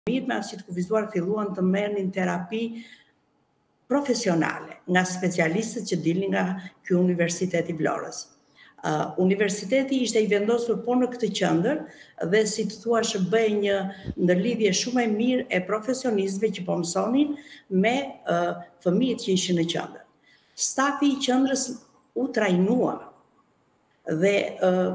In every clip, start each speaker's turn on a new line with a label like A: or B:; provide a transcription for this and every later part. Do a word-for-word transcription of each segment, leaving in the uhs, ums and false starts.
A: Mirë me aftësitë kufizuar filluan të merrnin terapi profesionale nga specialistët që dilnin nga ky Universitet i Vlorës. Uh, universiteti ishte i vendosur po në këtë qendër dhe si të thuash bëj një ndërlidhje shumë e mirë e profesionistëve që po mësonin me uh, fëmijët që ishin në qendër. Stafi i qendrës u trajnua dhe uh,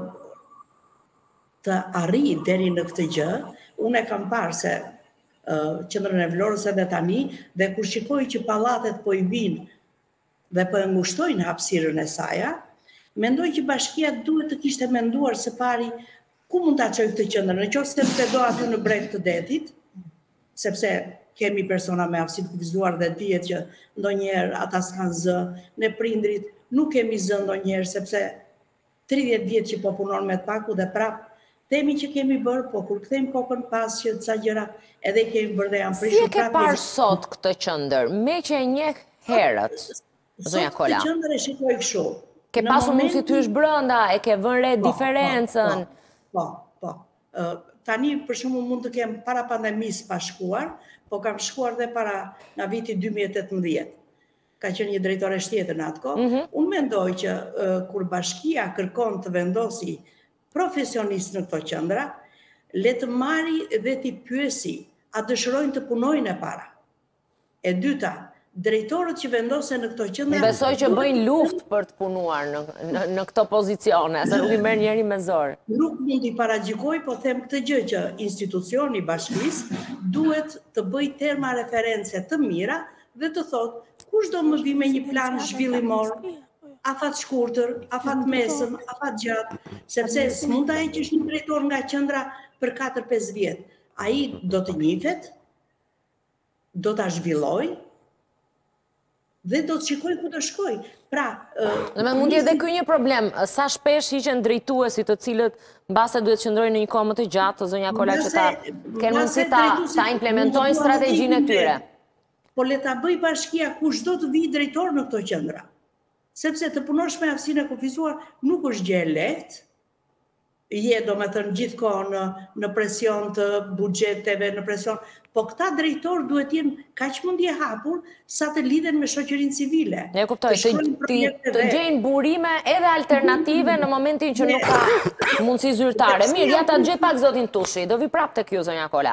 A: të arrijë deri në këtë gjë, unë e kam parë se uh, qendrën e Vlorës edhe tani, dhe kur shikoj që pallatet po i vinë dhe po e ngushtojnë hapësirën e saj, mendoj që bashkia duhet të kishte menduar së pari ku mund ta çojë këtë qendër, në qoftë se të do aty në breg të detit, sepse kemi persona me aftësi të kufizuar dhe dihet që ndonjëherë ata s'kan zë, ne prindrit nuk kemi zë ndonjëherë sepse tridhjetë vjet që po punon me të paku dhe prap themi që kemi bërë, po kur kthejmë kokën pas që ca gjëra edhe kemi bërë dhe janë prishur.
B: Si e ke parë sot këtë qendër, me që e njeh herët, zonja Kola?
A: Sot këtë qendër e shikoj kështu.
B: Ke pasur mundësi të hysh brenda, e ke vënë re diferencën?
A: Po, po. Tani për shembull mund të kem para pandemisë pa shkuar, po kam shkuar dhe para nga viti dy mijë e tetëmbëdhjetë. Ka qenë një drejtore tjetër në atë kohë. Unë mendoj që kur bashkia kërkon të vendosi profesionistë në këto qendra, le të marri dhe t'i pyesi a dëshirojnë të punojnë e para. E dyta, drejtorët që vendosen në këto qendra...
B: Besoj që bëjnë luftë për të punuar në, në, në këto pozicione, se nuk i merr njeri me zor.
A: Nuk mund t'i paragjykoj, po them këtë gjë që institucioni i bashkisë duhet të bëjë terma reference të mira dhe të thotë kush do më vi me një plan zhvillimor, afat shkurtër, afat mesëm, afat gjatë, sepse s'mund ta heqësh një drejtor nga qendra për katër pesë vjet. Ai do të njihet, do ta zhvillojë, dhe do të shikoj ku do shkoj. Pra,
B: Dhe me mund jetë dhe ky një problem, sa shpesh hiqen drejtuesi të cilët mbase duhet qëndrojnë në një kohë më të gjatë, zonja Kola, që ta kenë mundësi ta, ta implementojnë strategjinë e tyre.
A: Po le ta bëj bashkia kush do të vijë drejtor në këto qendra. Sepse të punosh me aftësinë e kufizuar nuk është gjë e lehtë. Je, do me thënë, gjithkohë në, në presion të buxheteve, në presion, po këta drejtor duhet jenë kaq mundje hapur sa të lidhen me shoqërinë civile.
B: Ne kuptoj, të, të, të gjejnë burime edhe alternative në momentin që nuk ka mundësi zyrtare. Mirë, ja ta gjej pak zotin Tushi, do vi prapë tek ju, zonja Kola.